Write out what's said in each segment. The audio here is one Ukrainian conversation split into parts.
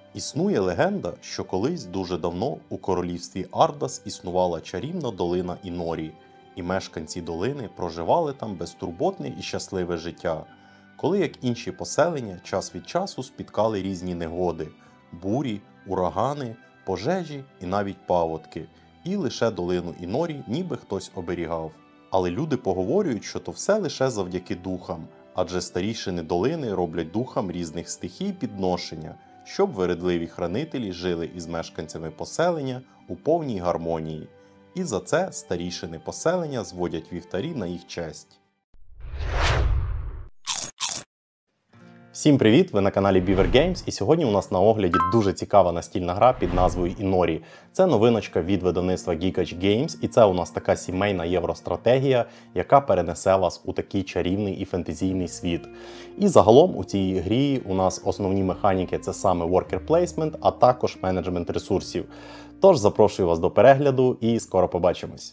Існує легенда, що колись дуже давно у королівстві Ардас існувала чарівна долина Інорі, і мешканці долини проживали там безтурботне і щасливе життя, коли, як інші поселення, час від часу спіткали різні негоди – бурі, урагани, пожежі і навіть паводки, і лише долину Інорі ніби хтось оберігав. Але люди поговорюють, що то все лише завдяки духам, адже старішини долини роблять духам різних стихій підношення, щоб вередливі хранителі жили із мешканцями поселення у повній гармонії. І за це старішини поселення зводять вівтарі на їх честь. Всім привіт! Ви на каналі Beaver Games, і сьогодні у нас на огляді дуже цікава настільна гра під назвою Інорі. Це новиночка від видавництва Geekach Games, і це у нас така сімейна євростратегія, яка перенесе вас у такий чарівний і фентезійний світ. І загалом у цій грі у нас основні механіки – це саме worker placement, а також менеджмент ресурсів. Тож запрошую вас до перегляду і скоро побачимось!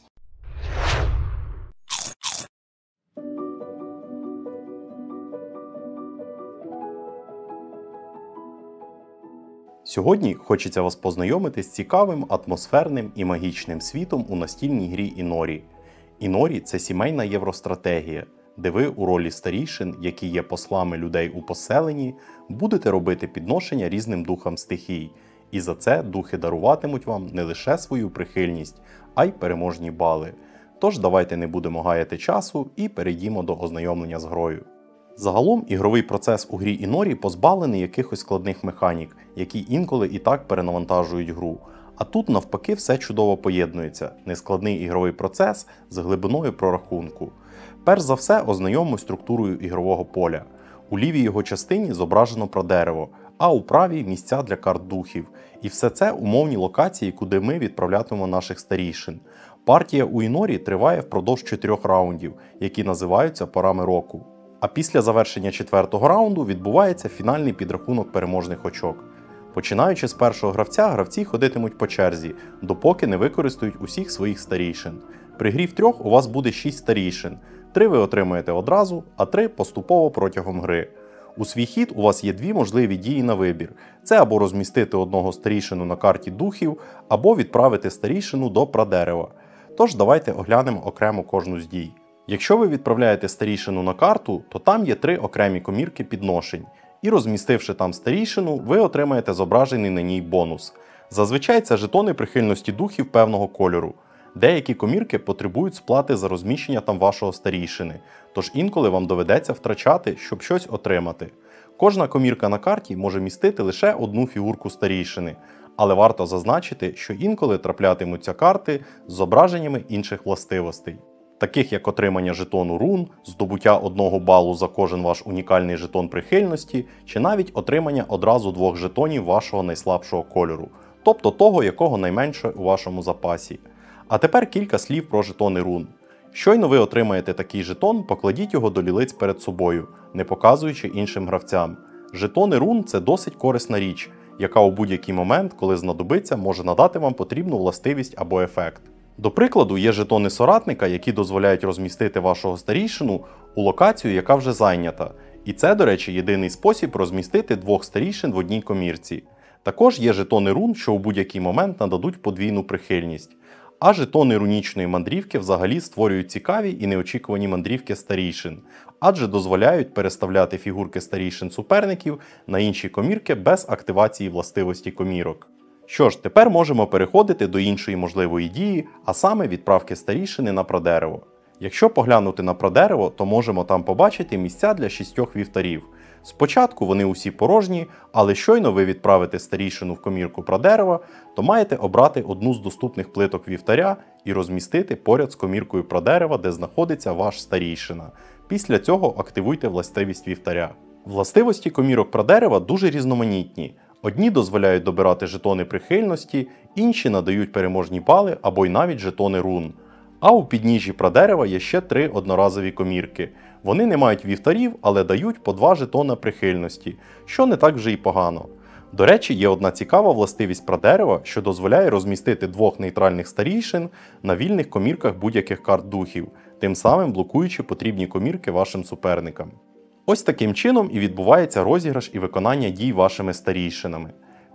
Сьогодні хочеться вас познайомити з цікавим, атмосферним і магічним світом у настільній грі Інорі. Інорі – це сімейна євростратегія, де ви у ролі старішин, які є послами людей у поселенні, будете робити підношення різним духам стихій. І за це духи даруватимуть вам не лише свою прихильність, а й переможні бали. Тож давайте не будемо гаяти часу і перейдімо до ознайомлення з грою. Загалом ігровий процес у грі Інорі позбавлений якихось складних механік, які інколи і так перенавантажують гру. А тут навпаки все чудово поєднується – нескладний ігровий процес з глибиною прорахунку. Перш за все ознайомимо структурою ігрового поля. У лівій його частині зображено прадерево, а у правій – місця для карт духів. І все це умовні локації, куди ми відправлятимемо наших старішин. Партія у Інорі триває впродовж 4 раундів, які називаються порами року. А після завершення 4-го раунду відбувається фінальний підрахунок переможних очок. Починаючи з першого гравця, гравці ходитимуть по черзі, допоки не використають усіх своїх старійшин. При грі в 3 у вас буде 6 старійшин. 3 ви отримаєте одразу, а 3 поступово протягом гри. У свій хід у вас є 2 можливі дії на вибір. Це або розмістити одного старійшину на карті духів, або відправити старійшину до прадерева. Тож давайте оглянемо окремо кожну з дій. Якщо ви відправляєте старійшину на карту, то там є 3 окремі комірки підношень. І розмістивши там старійшину, ви отримаєте зображений на ній бонус. Зазвичай це жетони прихильності духів певного кольору. Деякі комірки потребують сплати за розміщення там вашого старійшини, тож інколи вам доведеться втрачати, щоб щось отримати. Кожна комірка на карті може містити лише одну фігурку старійшини, але варто зазначити, що інколи траплятимуться карти з зображеннями інших властивостей, таких як отримання жетону рун, здобуття 1 балу за кожен ваш унікальний жетон прихильності, чи навіть отримання одразу 2 жетонів вашого найслабшого кольору, тобто того, якого найменше у вашому запасі. А тепер кілька слів про жетони рун. Щойно ви отримаєте такий жетон, покладіть його до лілиць перед собою, не показуючи іншим гравцям. Жетони рун – це досить корисна річ, яка у будь-який момент, коли знадобиться, може надати вам потрібну властивість або ефект. До прикладу, є жетони соратника, які дозволяють розмістити вашого старійшину у локацію, яка вже зайнята. І це, до речі, єдиний спосіб розмістити 2 старійшин в одній комірці. Також є жетони рун, що у будь-який момент нададуть подвійну прихильність. А жетони рунічної мандрівки взагалі створюють цікаві і неочікувані мандрівки старійшин, адже дозволяють переставляти фігурки старійшин суперників на інші комірки без активації властивості комірок. Що ж, тепер можемо переходити до іншої можливої дії, а саме відправки старійшини на прадерево. Якщо поглянути на прадерево, то можемо там побачити місця для 6 вівтарів. Спочатку вони усі порожні, але щойно ви відправите старійшину в комірку прадерева, то маєте обрати одну з доступних плиток вівтаря і розмістити поряд з коміркою прадерева, де знаходиться ваш старійшина. Після цього активуйте властивість вівтаря. Властивості комірок прадерева дуже різноманітні. Одні дозволяють добирати жетони прихильності, інші надають переможні бали або й навіть жетони рун. А у підніжжі прадерева є ще 3 одноразові комірки. Вони не мають вівтарів, але дають по 2 жетона прихильності, що не так вже й погано. До речі, є одна цікава властивість прадерева, що дозволяє розмістити 2 нейтральних старійшин на вільних комірках будь-яких карт духів, тим самим блокуючи потрібні комірки вашим суперникам. Ось таким чином і відбувається розіграш і виконання дій вашими старійшинами.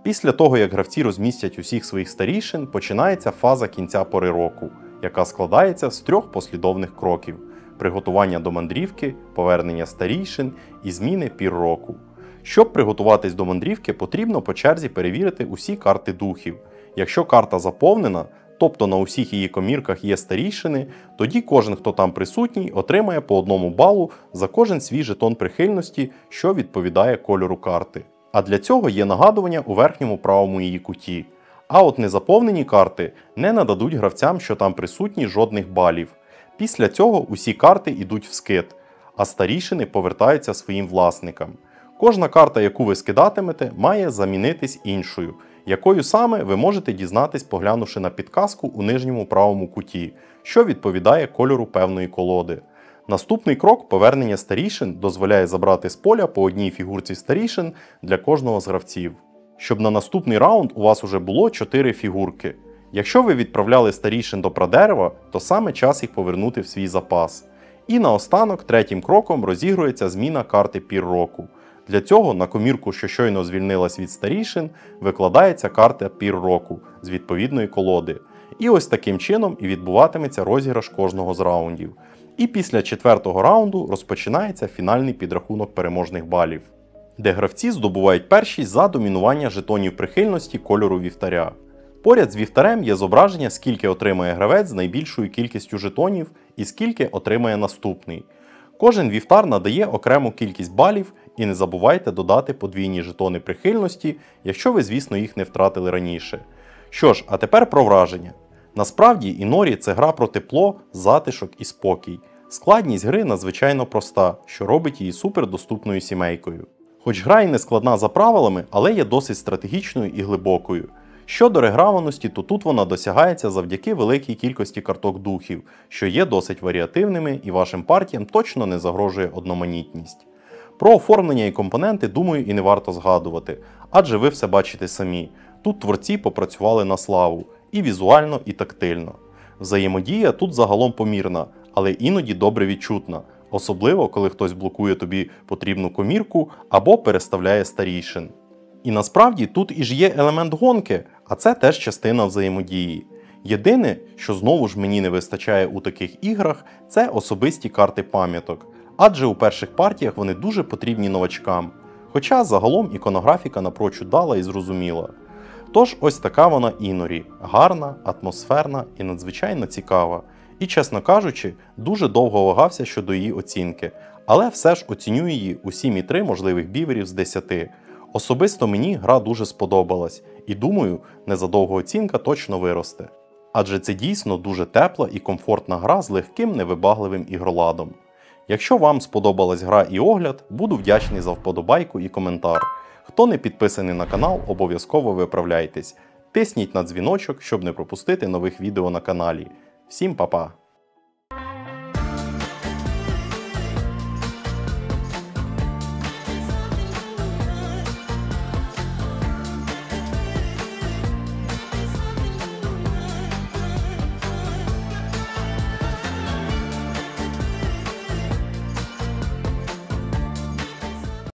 Після того, як гравці розмістять усіх своїх старішин, починається фаза кінця пори року, яка складається з 3 послідовних кроків: приготування до мандрівки, повернення старійшин і зміни пір року. Щоб приготуватись до мандрівки, потрібно по черзі перевірити усі карти духів. Якщо карта заповнена, тобто на усіх її комірках є старійшини, тоді кожен, хто там присутній, отримає по 1 балу за кожен свій жетон прихильності, що відповідає кольору карти. А для цього є нагадування у верхньому правому її куті. А от незаповнені карти не нададуть гравцям, що там присутні, жодних балів. Після цього усі карти йдуть в скид, а старішини повертаються своїм власникам. Кожна карта, яку ви скидатимете, має замінитись іншою, якою саме ви можете дізнатись, поглянувши на підказку у нижньому правому куті, що відповідає кольору певної колоди. Наступний крок повернення старішин дозволяє забрати з поля по одній фігурці старішин для кожного з гравців. Щоб на наступний раунд у вас уже було 4 фігурки. Якщо ви відправляли старішин до прадерева, то саме час їх повернути в свій запас. І наостанок, третім кроком розігрується зміна карти пір року. Для цього на комірку, що щойно звільнилась від старішин, викладається карта пір року з відповідної колоди. І ось таким чином і відбуватиметься розіграш кожного з раундів. І після 4-го раунду розпочинається фінальний підрахунок переможних балів, де гравці здобувають першість за домінування жетонів прихильності кольору вівтаря. Поряд з вівтарем є зображення, скільки отримає гравець з найбільшою кількістю жетонів і скільки отримає наступний. Кожен вівтар надає окрему кількість балів, і не забувайте додати подвійні жетони прихильності, якщо ви, звісно, їх не втратили раніше. Що ж, а тепер про враження. Насправді, Інорі – це гра про тепло, затишок і спокій. Складність гри надзвичайно проста, що робить її супердоступною сімейкою. Хоч гра і не складна за правилами, але є досить стратегічною і глибокою. Щодо реграваності, то тут вона досягається завдяки великій кількості карток духів, що є досить варіативними і вашим партіям точно не загрожує одноманітність. Про оформлення і компоненти, думаю, і не варто згадувати, адже ви все бачите самі. Тут творці попрацювали на славу, і візуально, і тактильно. Взаємодія тут загалом помірна, але іноді добре відчутна, особливо коли хтось блокує тобі потрібну комірку або переставляє старішин. І насправді тут і ж є елемент гонки, а це теж частина взаємодії. Єдине, що знову ж мені не вистачає у таких іграх, це особисті карти пам'яток, адже у перших партіях вони дуже потрібні новачкам, хоча загалом іконографіка напрочуд дала і зрозуміла. Тож ось така вона Інорі, гарна, атмосферна і надзвичайно цікава. І, чесно кажучи, дуже довго вагався щодо її оцінки, але все ж оцінюю її у 7,3 можливих біверів з 10. Особисто мені гра дуже сподобалась, і думаю, незадовго оцінка точно виросте. Адже це дійсно дуже тепла і комфортна гра з легким невибагливим ігроладом. Якщо вам сподобалась гра і огляд, буду вдячний за вподобайку і коментар. Хто не підписаний на канал, обов'язково виправляйтесь. Тисніть на дзвіночок, щоб не пропустити нових відео на каналі. Всім па-па!